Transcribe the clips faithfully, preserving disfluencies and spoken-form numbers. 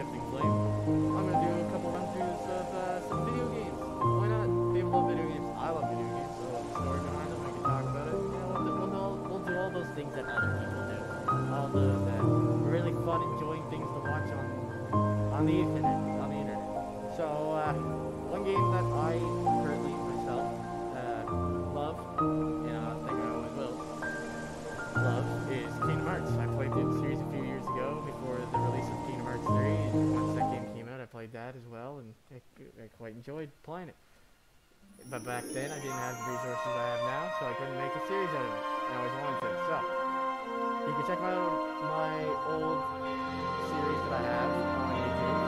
interesting flame. I'm gonna do a couple run-throughs of uh, some video games. Why not? People love video games. I love video games. So the story behind them, I can talk about it. You know, we'll do, we'll do, all, we'll do all those things that other people do. All the, the really fun, enjoying things to watch on on the internet. On the internet. So uh, one game that I currently myself uh, love, you know, I think I always will love, is Kingdom Hearts. I played the series a few years ago before the release of Kingdom Hearts three. Once that game came out, I played that as well, and I, I quite enjoyed playing it. But back then, I didn't have the resources I have now, so I couldn't make a series out of it. I always wanted to. So, you can check out my old series that I have on YouTube.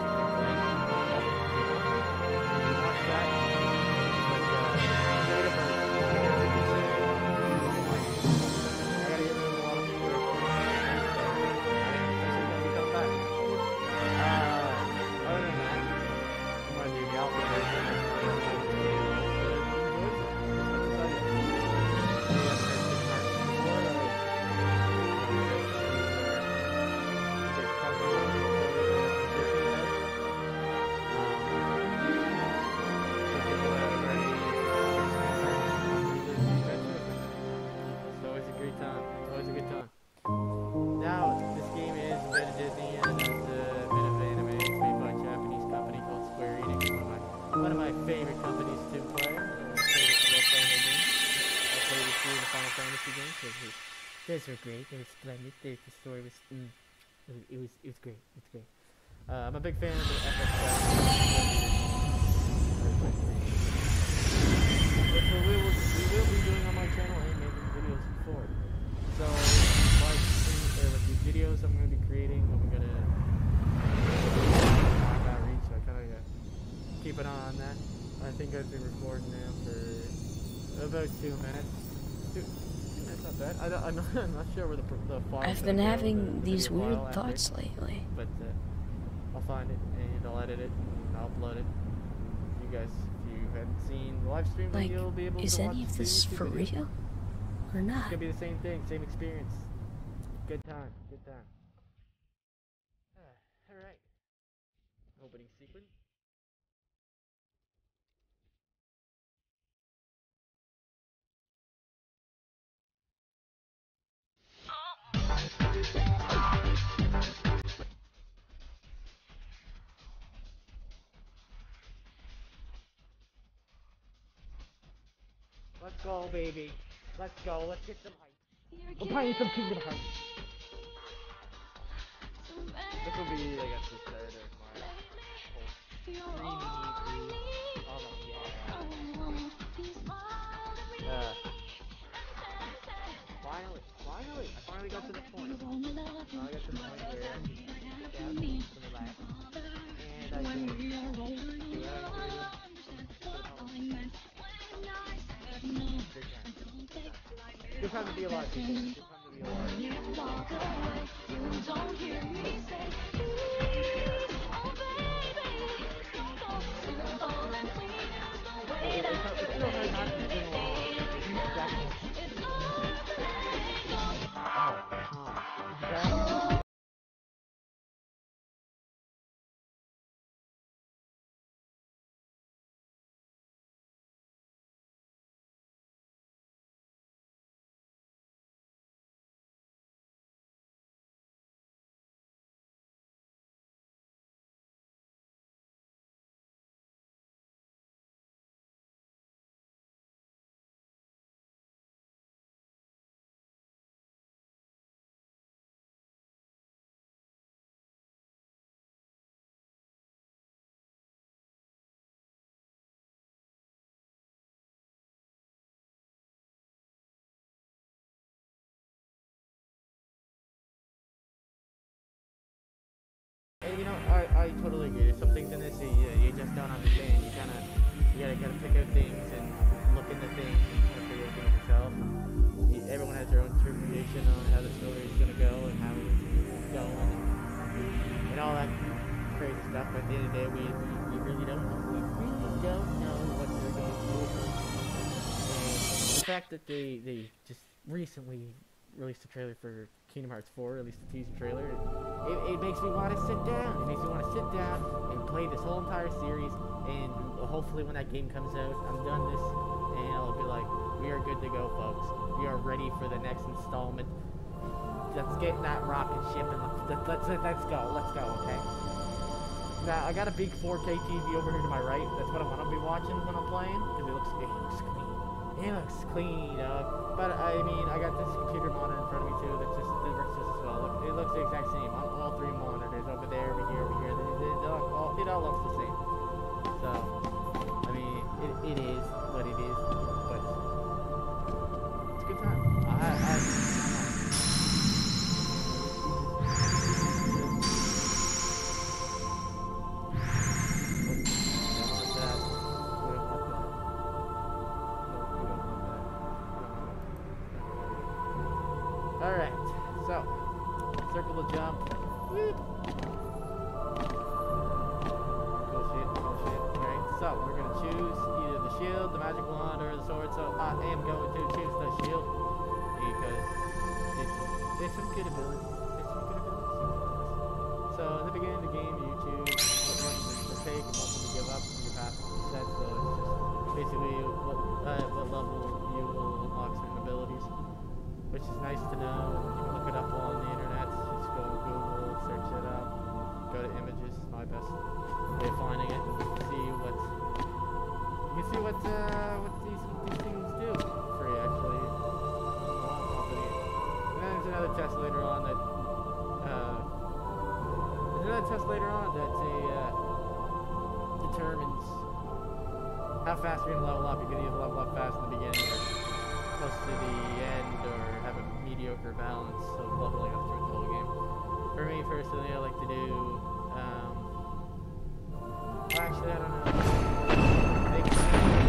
You can watch that. But, uh, creative arts. One of my favorite companies to play. Uh, favorite Final Fantasy games. Those were great. They were splendid. The, the story was, mm, it was, it was, it was great. It's great. Uh, I'm a big fan of the F X which we will, we will be doing on my channel and making videos for. So, like, uh, with these videos I'm going to be creating, I'm going to outreach. So I kind of uh, keep an eye on that. I think I've been recording now for about two minutes. Two, two minutes, not bad. I don't, I'm, not, I'm not sure where the, the file I've been having the, these the weird file thoughts after, lately. But uh, I'll find it and I'll edit it and I'll upload it. You guys, if you haven't seen the live stream, Like, you'll be able is to watch any of the this YouTube for video. real? Or not? It's gonna be the same thing, same experience. Good time, good time. Uh, Alright. Opening sequence. Let's go, baby. Let's go. Let's get some hype. We're playing some Kingdom Hearts. This will be, I guess, the start of my whole streaming YouTube. All that, yeah. Uh, finally, finally, I finally got to the point. I got to the point where I can sit down and relax. And I can do what I Good time to be alive, people. Good time to be alive. And you know, I, I totally agree. There's some things in this that you, you just don't understand. You kind of, you gotta, gotta pick out things and look into things and kind of figure out things yourself. You, everyone has their own interpretation on how the story is gonna go and how it's going and, and all that crazy stuff. But at the end of the day, we, we, we really don't know. We really don't know what they're going to do. And the fact that they, they just recently released a trailer for Kingdom Hearts four, at least the teaser trailer. It, it makes me want to sit down. It makes me want to sit down and play this whole entire series. And hopefully, when that game comes out, I'm done this, and I'll be like, we are good to go, folks. We are ready for the next installment. Let's get in that rocket ship and let's let's let's go. Let's go, okay? Now I got a big four K T V over here to my right. That's what I want to be watching when I'm playing because it looks it looks clean. It looks clean, dog. But I mean, I got this computer monitor in front of me too. That's just it works just as well. Look, it looks the exact same on all three monitors over there, over here, over here. It, it, it, all, it all looks the same. So I mean, it, it is what it is, but it's a good time. I. I Alright, so, circle the jump. Whoop. Cool shit, cool shit. Alright, so, we're gonna choose either the shield, the magic wand, or the sword. So, I am going to choose the shield because it's, it's some good abilities. It's some good abilities. So, in the beginning of the game, you choose what one to take and what one to give up from your path. That's so it's just basically what, uh, what level you will unlock certain abilities. Which is nice to know. You can look it up on the internet. Just go to Google, search it up, go to images. It's my best way of finding it. And see what you can see what uh, what these these things do for you actually. And then there's another test later on that uh, there's another test later on that a, uh, determines how fast you're gonna level up. You can either level up fast in the beginning or close to the end, or have a mediocre balance of leveling up through the whole game. For me personally, I like to do, um, well, actually I don't know. They can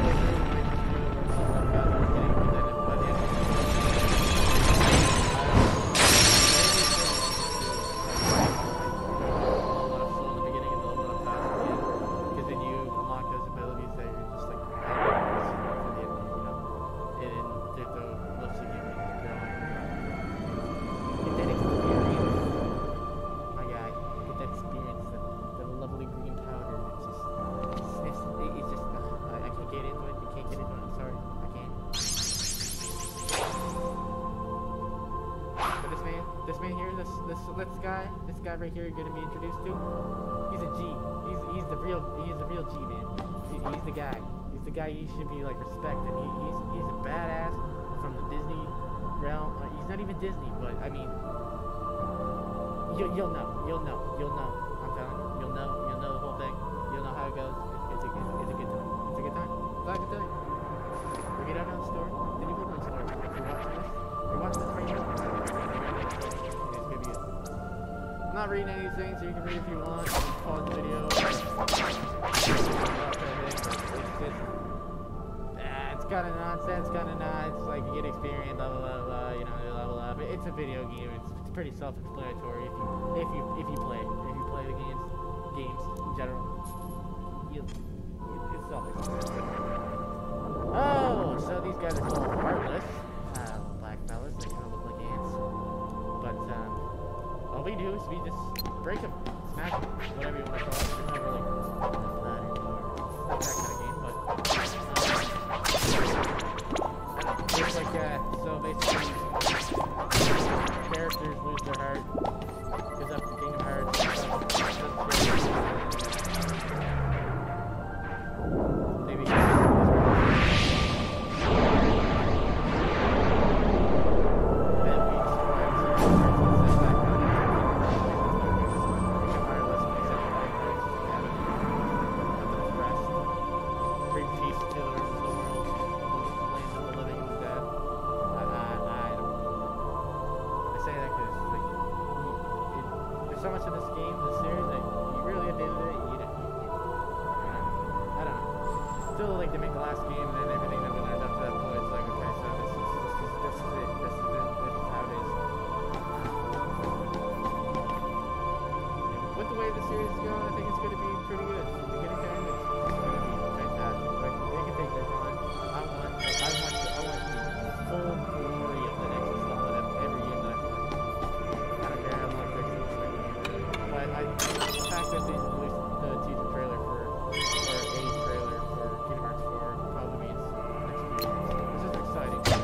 This guy, this guy right here, you're gonna be introduced to. He's a G. He's he's the real he's the real G man. He, he's the guy. He's the guy you should be like respecting. He, he's he's a badass from the Disney realm. Uh, he's not even Disney, but I mean, you you'll know, you'll know, you'll know. I'm telling you, you'll know, you'll know the whole thing. You'll know how it goes. It's, it's, a, it's, it's a good time. It's a good time. That's all I can tell you. We get out on the story. Then you go to the story. If you're watching this, you're watching this right now. I'm not reading anything, so you can read if you want. Pause the video. It's just, ah, it's kind of nonsense, kind of not. It's like you get experience, blah blah blah, blah you know, blah blah blah. But it's a video game. It's, it's pretty self-explanatory if you if you if you play if you play the games games in general. You, it's self-explanatory. Oh, so these guys are called Heartless. Uh, black fellas. They kind of look like ants, but um. all we do is we just break them, smash them, whatever you want to call it. It's not really blood anymore. It's not that kind of game, but um, it's like that. So basically, characters lose their heart, goes up to Kingdom Hearts. They become so much in this game, this series, that you really at the end of the day, you don't, you know, I don't know. Still like to make the last game and then everything that we learned up to that point. It's like, okay, so this is this is this is it, this is it, this is how it is. And with the way the series is going, I think it's going to be pretty good. From beginning to end, it's, it's going to be fantastic. Like they can take their time. I want, I want, I want the full glory of the next installment of every game that I play. expect they release the teaser trailer for, or a trailer for Kingdom Hearts four. Probably means next few years. This is exciting. Because,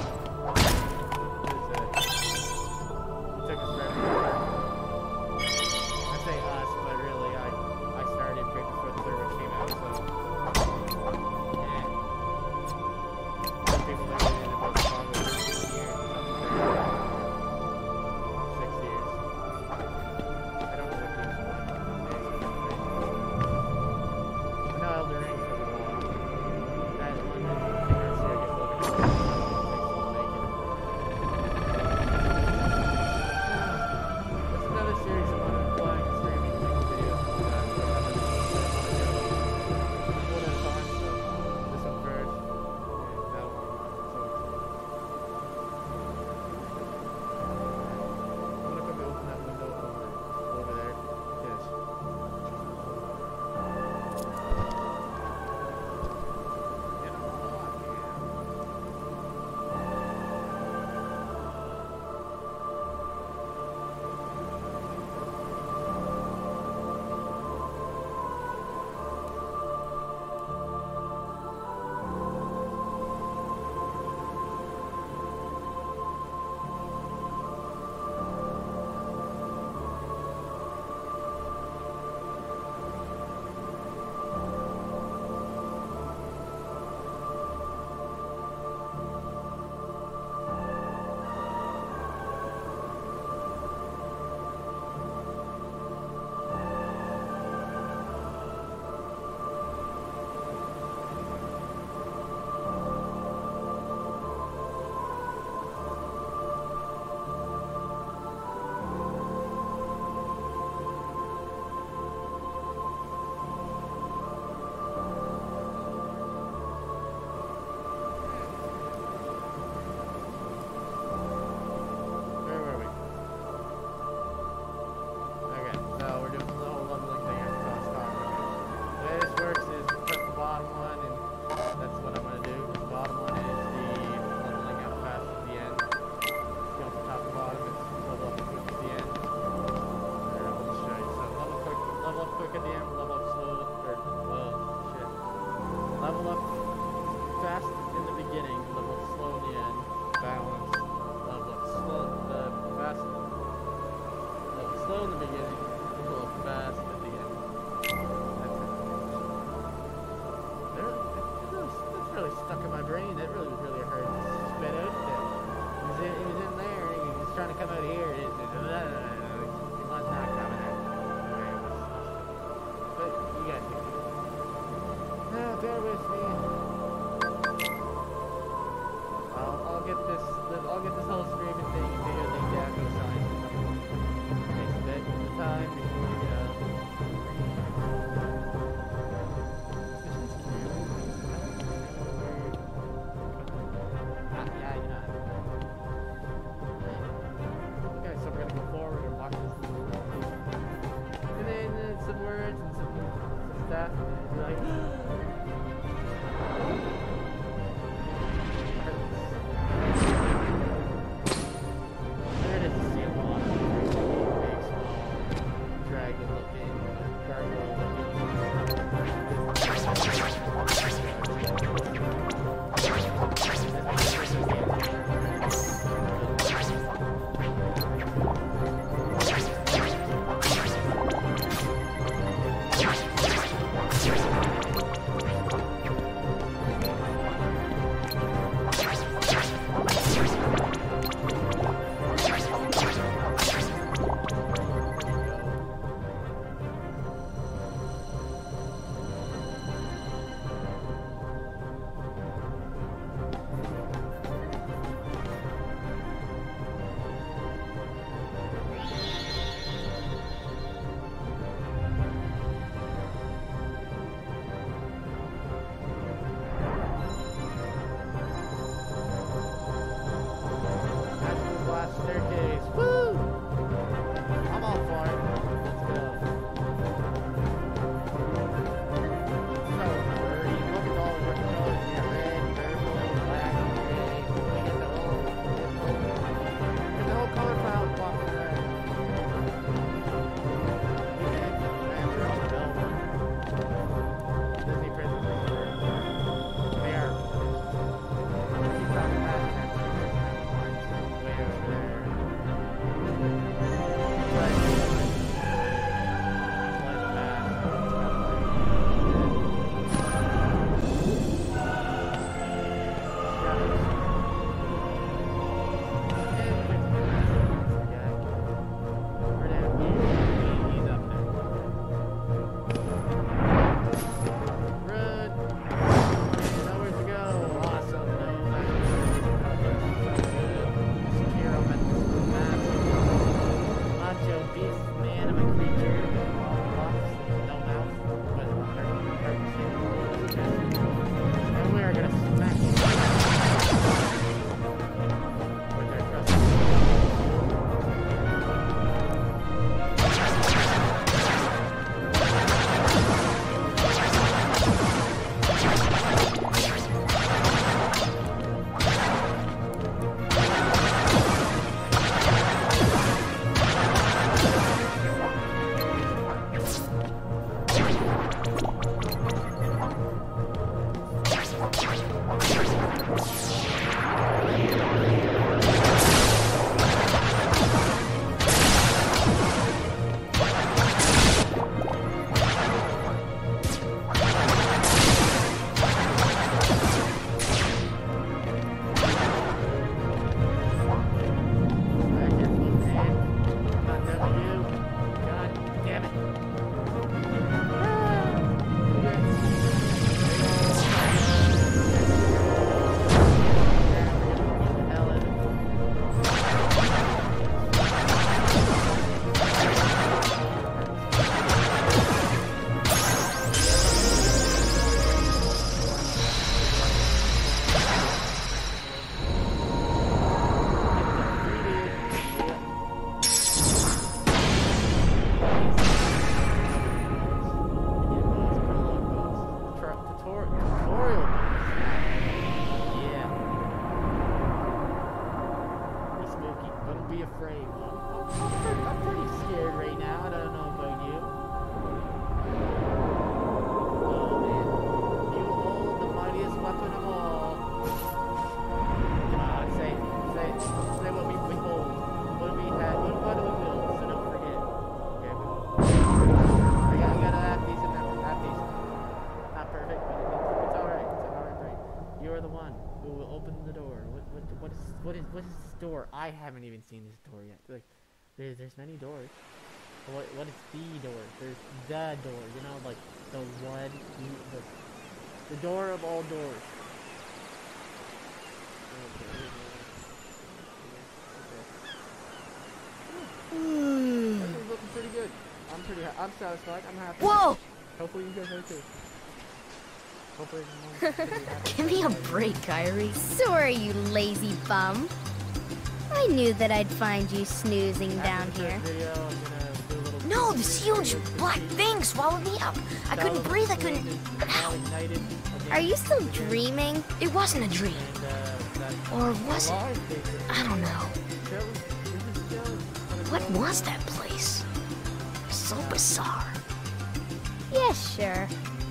uh, it took us forever. I say us, but really, I I started right before the third one came out, so. Yeah. Some people that waited about probably fifteen years. Six years. I don't know what games are like these days. I know Elden Ring for a while. That one that King Hearts here gets a little bit crazy. That's another series I want to play and streaming music videos. Uh, one at a time, so this one first, and that one. So I wonder if I can open that window over, over there. Yes. Get on the lock, Where were we? Okay, so we're doing the whole leveling thing I was talking about. The way this works is press the bottom one, and that's what I'm going to do. The bottom one is the leveling out fast at the end. Go from top to bottom, it's level up quick at the end. Here, I'll just show you. So level quick, level up quick at the end, level up slow, or, well, shit. Level up fast in the beginning, level up slow in the end, balance, level up slow, the fast, level slow in the beginning, level up fast at the end. That's it. There, that really, that's really stuck in my brain. That really was really hard to spit out there. He was in, he was in there, and he was trying to come out here. It, it, it, he was not coming out. Right, it was, but you guys can do it. Now, bear with me. I'll, I'll get this, I'll get this whole streaming thing, video thing down to the side. Takes a bit of time before we go. Ah, yeah, you know. Okay, so we're gonna go forward and watch this. And then uh, some words and some, some stuff, and you're like, there it is, the seal on big, small, dragon looking, gargoyle beast, man, I'm a creature. Box, no mouth, but heart, heart, shit. And we are gonna smack you. With our trust. What is what is this door? I haven't even seen this door yet. Like, there's there's many doors. What what is the door? There's the door. You know, like the one, the the door of all doors. Mm. This is looking pretty good. I'm pretty. Ha I'm satisfied. I'm happy. Whoa! Hopefully you guys are too. Hopefully. Give me a break, Kyrie. Sorry, you lazy bum. I knew that I'd find you snoozing down here. Video, I'm gonna do a little No, this huge black thing swallowed me up. I couldn't breathe. I couldn't. Ow. Are you still dreaming? It wasn't a dream. Or was it? I don't know. What was that place? So bizarre. Yeah, sure.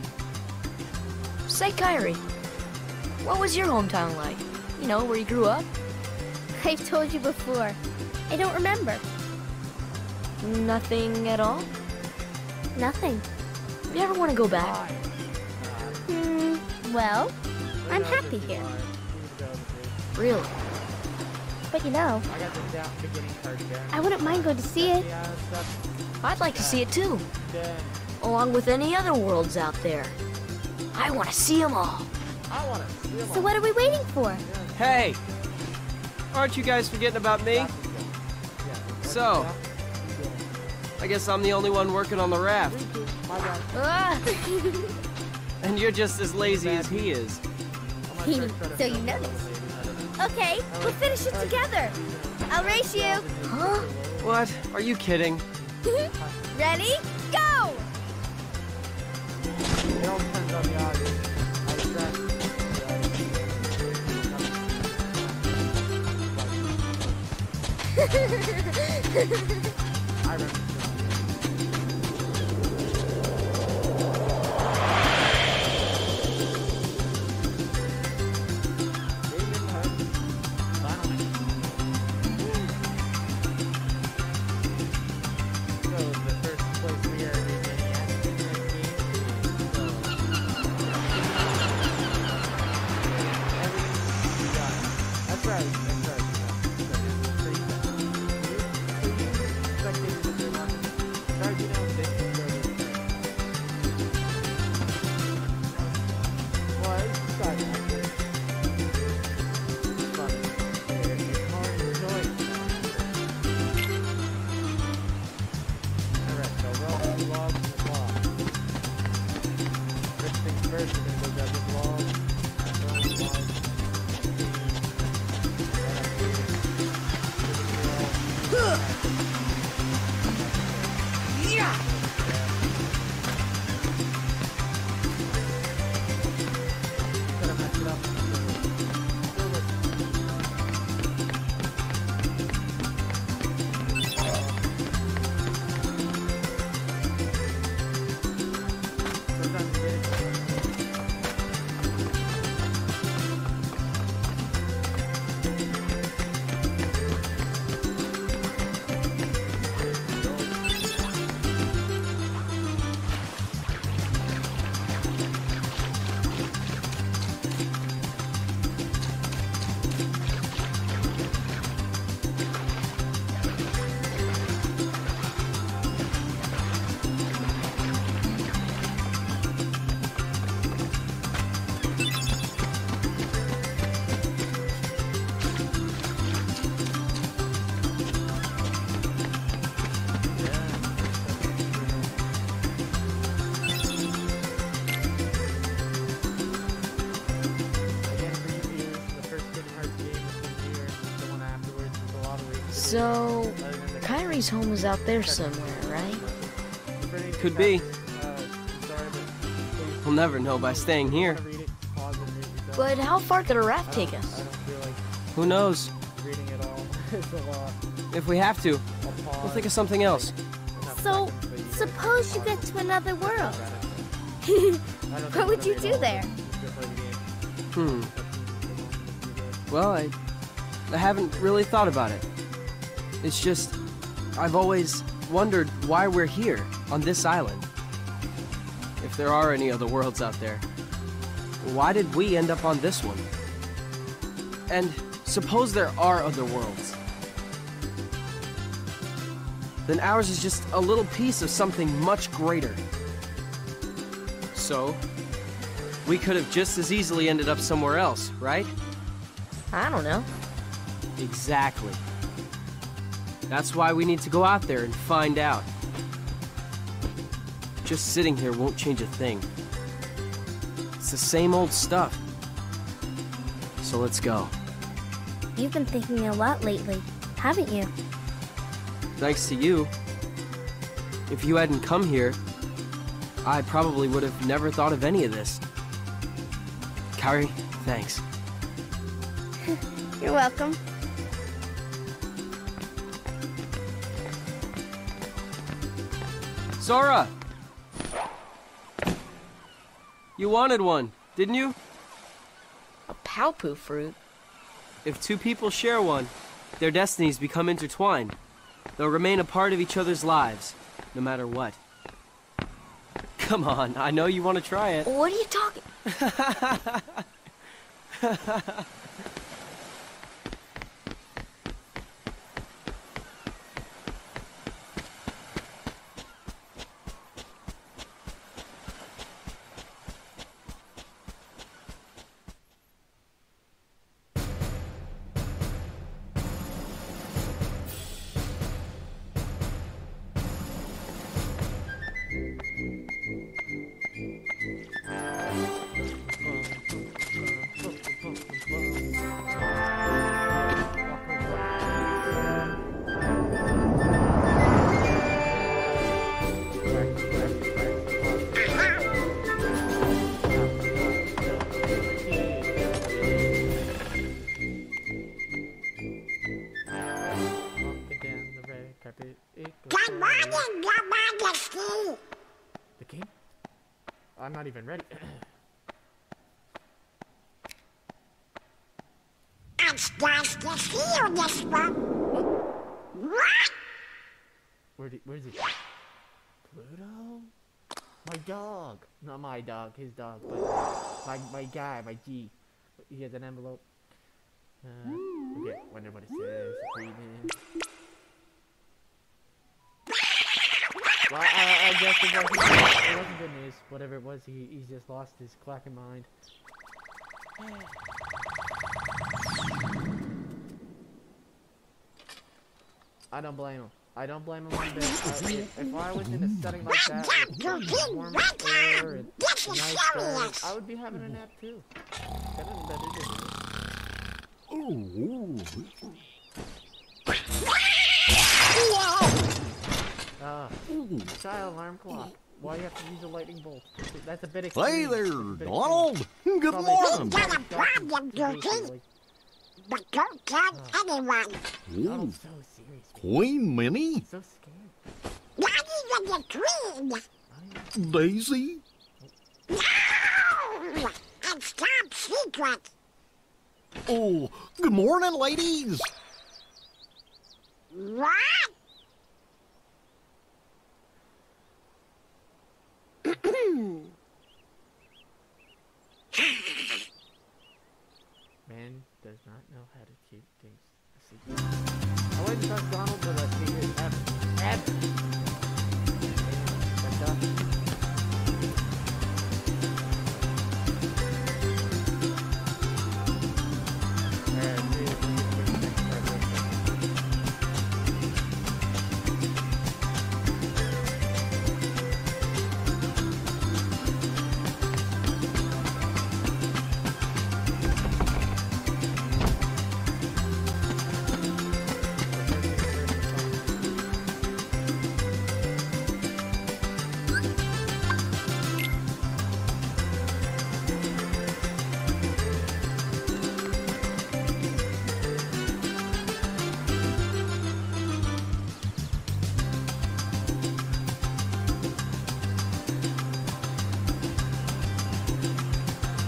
Say, Kyrie, what was your hometown like? You know, where you grew up? I've told you before. I don't remember. Nothing at all? Nothing. You ever want to go back? Hmm, well, I'm happy here. Really? But you know, I got the down beginning card again. I wouldn't mind going to see it. Yeah, stuff. I'd like to see it too, Then along with any other worlds out there. I want to see them all. I wanna see them So all. what are we waiting for? Hey! Aren't you guys forgetting about me? So, I guess I'm the only one working on the raft. My bad. Ah! And you're just as lazy as he is. So you noticed. Okay, we'll finish it together. I'll race you. Huh? What? Are you kidding? Ready? Go! It all depends on the audience. I expect. I remember. That's right, that's right. So, so you, so you expected to do one So, Kyrie's home is out there somewhere, right? Could be. We'll never know by staying here. But how far could a raft take us? Who knows? If we have to, we'll think of something else. So, suppose you get to another world. What would you do there? Hmm. Well, I, I haven't really thought about it. It's just, I've always wondered why we're here, on this island. If there are any other worlds out there, why did we end up on this one? And suppose there are other worlds. Then ours is just a little piece of something much greater. So, we could have just as easily ended up somewhere else, right? I don't know. Exactly. That's why we need to go out there and find out. Just sitting here won't change a thing. It's the same old stuff. So let's go. You've been thinking a lot lately, haven't you? Thanks to you. If you hadn't come here, I probably would have never thought of any of this. Kyrie, thanks. You're welcome. Sora! You wanted one, didn't you? A Palpu fruit? If two people share one, their destinies become intertwined. They'll remain a part of each other's lives, no matter what. Come on, I know you want to try it. What are you talking? The game? I'm not even ready. It's nice to see you this one. What? Where did, where's he? Pluto? My dog. Not my dog, his dog, but my, my guy, my G. He has an envelope. Uh, okay, wonder what it says. Read it. Well, I, I guess it wasn't, it wasn't good news. Whatever it was, he, he's just lost his clacking mind. I don't blame him. I don't blame him one bit. Uh, if, if I was in a setting like that, with warm air and nice skies, I would be having a nap too. That isn't better, is it? Ah, child alarm clock. Why do you have to use a lightning bolt? That's a bit extreme. Hey there, Bit Donald. extreme. Good Probably morning. Got a problem, Goofy. But don't tell anyone. Donald's so serious. Man. Queen Minnie, So scared. Not even the queen. Daisy. No! It's top secret. Oh, good morning, ladies. What? Man does not know how to keep things a secret. I wouldn't trust Donald with a secret ever. Ever! That's up. Alright, we- we- we- we-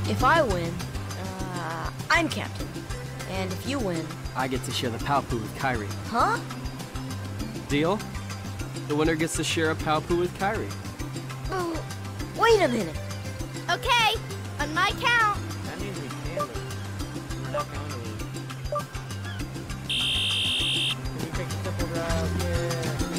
If I win, uh, I'm captain. And if you win... I get to share the Palpu with Kyrie. Huh? Deal? The winner gets to share a Palpu with Kyrie. Oh, wait a minute. Okay, on my count. That means we can lose. We're not going to lose. Can we take the simple route? Yeah.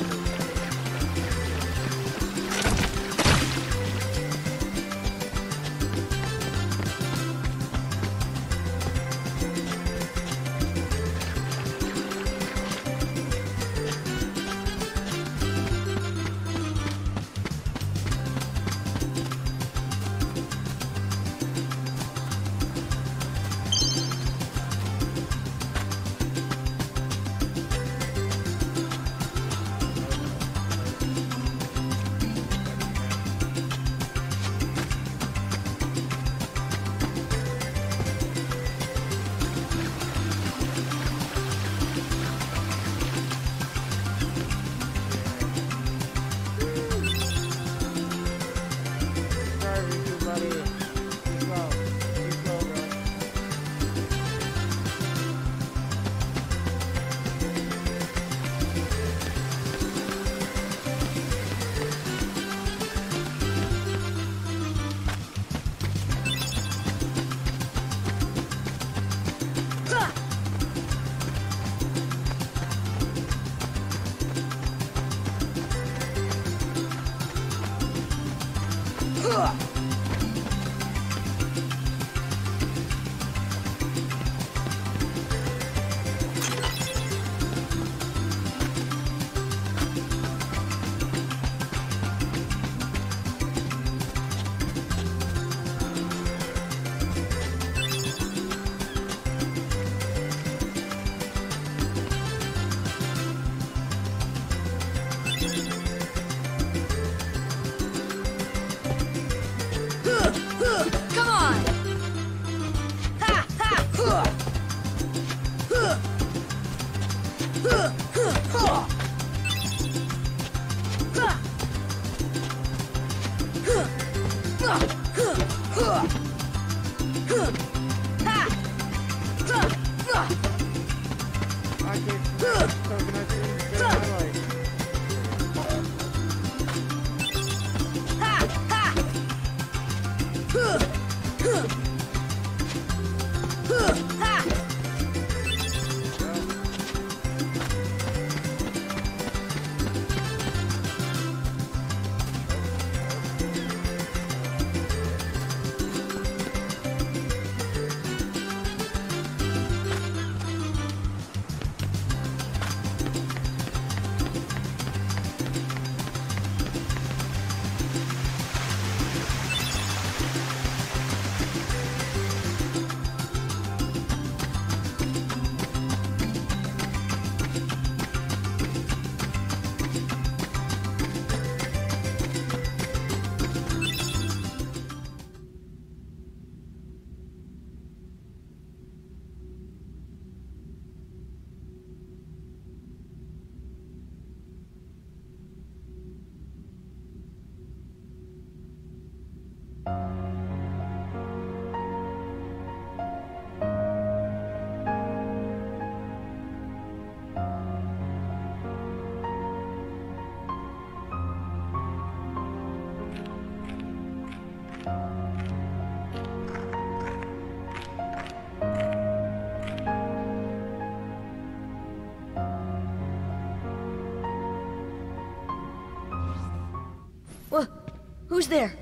Wha- Who's there?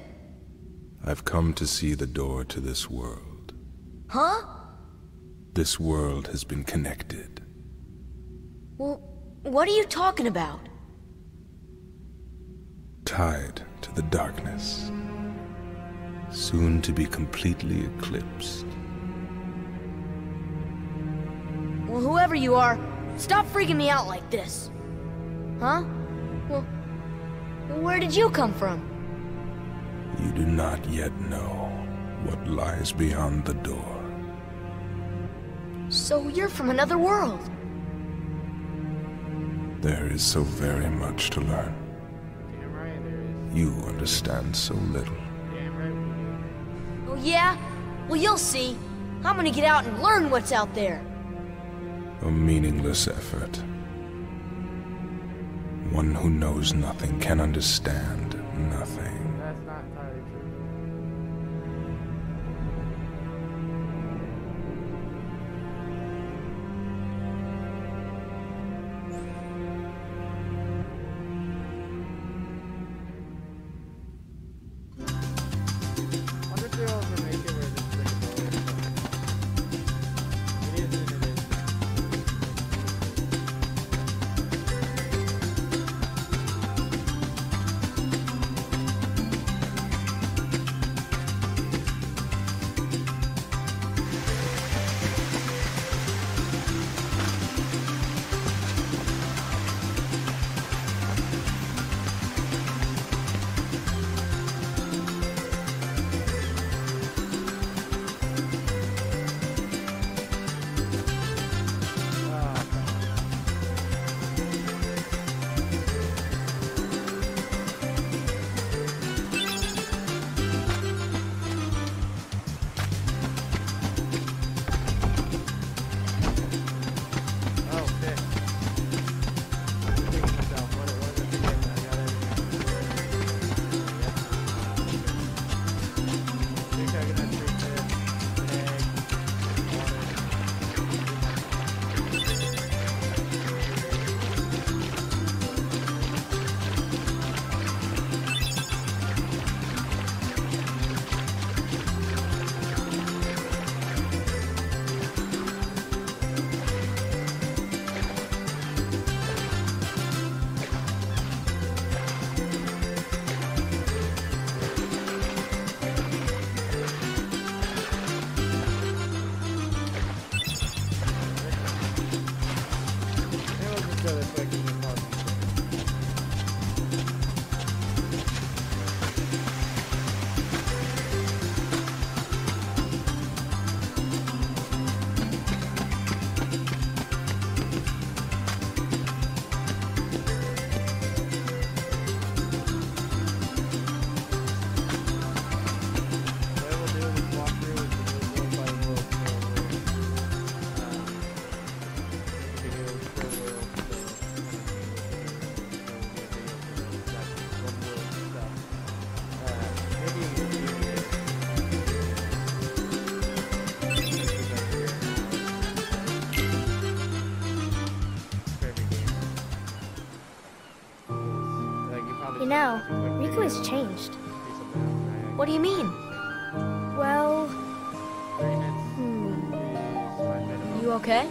I've come to see the door to this world. Huh? This world has been connected. Well, what are you talking about? Tied to the darkness. Soon to be completely eclipsed. Well, whoever you are, stop freaking me out like this. Huh? Well, where did you come from? You do not yet know what lies beyond the door. So you're from another world. There is so very much to learn. Damn right there is. You understand so little. Damn right we do. Oh yeah? Well, you'll see. I'm gonna get out and learn what's out there. A meaningless effort. One who knows nothing can understand nothing. That's not entirely true. Undertale can make it where this is like a bonus. It is and it is. You know, Riku has changed. What do you mean? Well, hmm. You okay?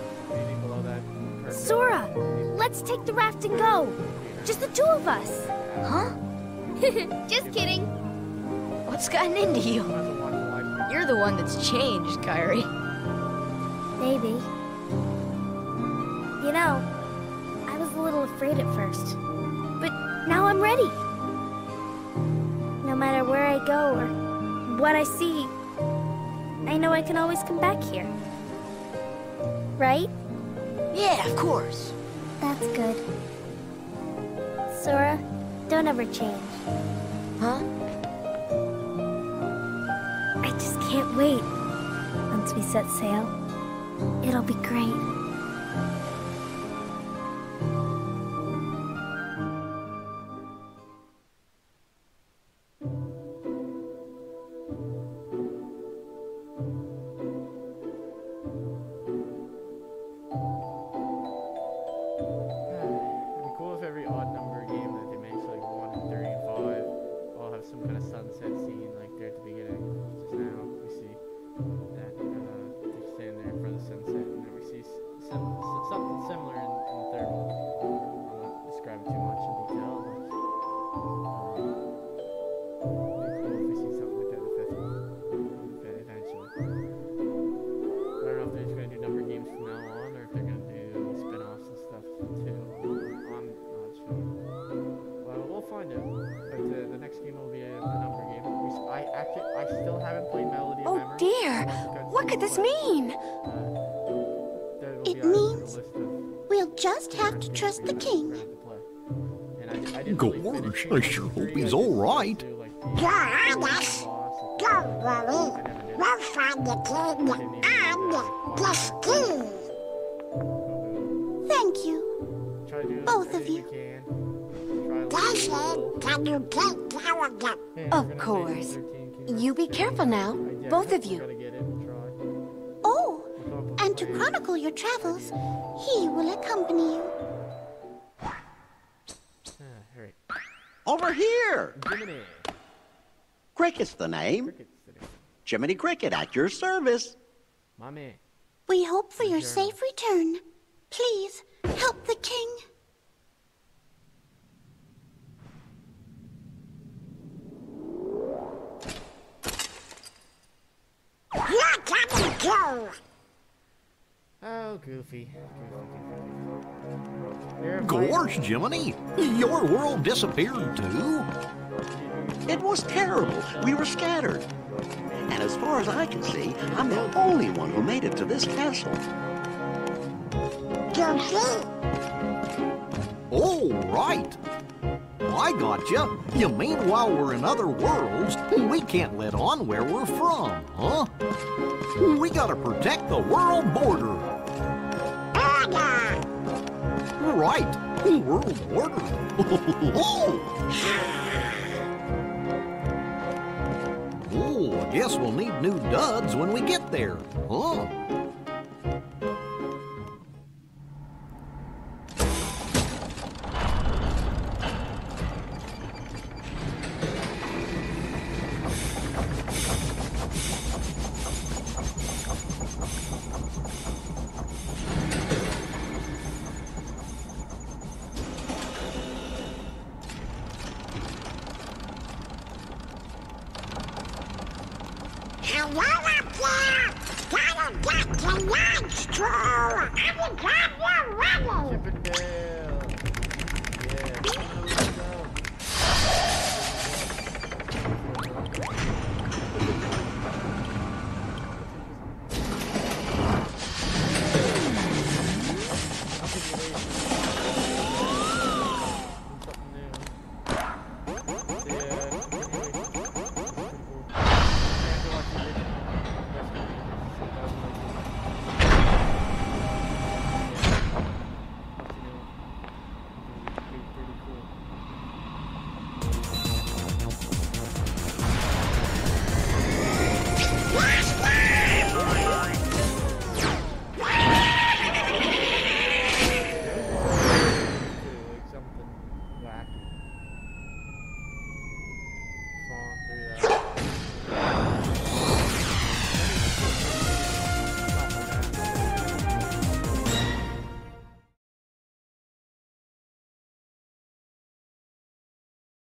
Sora, let's take the raft and go. Just the two of us. Huh? Just kidding. What's gotten into you? You're the one that's changed, Kairi. Maybe. You know, I was a little afraid at first. But now I'm ready. No matter where I go or what I see, I know I can always come back here. Right? Yeah, of course. That's good. Sora, don't ever change. Huh? I just can't wait. Once we set sail, it'll be great. What could this mean? It means we'll just have to trust the king. Gosh, I sure hope he's all right. Gosh, don't worry. will find the king and the ski. Thank you. Try to do Both of everything you. we can. Try to Daisy, let can you take care of them? Hey, Of we're gonna course. say thirteen King You be careful now, Yeah, both of we you. gotta get it and try. Oh, We'll come up with and to ways. chronicle your travels, he will accompany you. Ah, alright. Over here! Jiminy. Cricket's the name. Cricket's sitting. Jiminy Cricket at your service. My man. We hope for your Journal. safe return. Please, help the king. You're coming too. Oh, Goofy. Goofy, Goofy, Goofy. You're a Gorge, Jiminy, your world disappeared too? It was terrible. We were scattered. And as far as I can see, I'm the only one who made it to this castle. Goofy. Oh, right. I gotcha. You mean while we're in other worlds, we can't let on where we're from, huh? We gotta protect the world border. Order. Right. World border. Oh, I guess we'll need new duds when we get there, huh? Hello up there. Gotta get to lunch, too. I'm glad you're ready. Chippendale.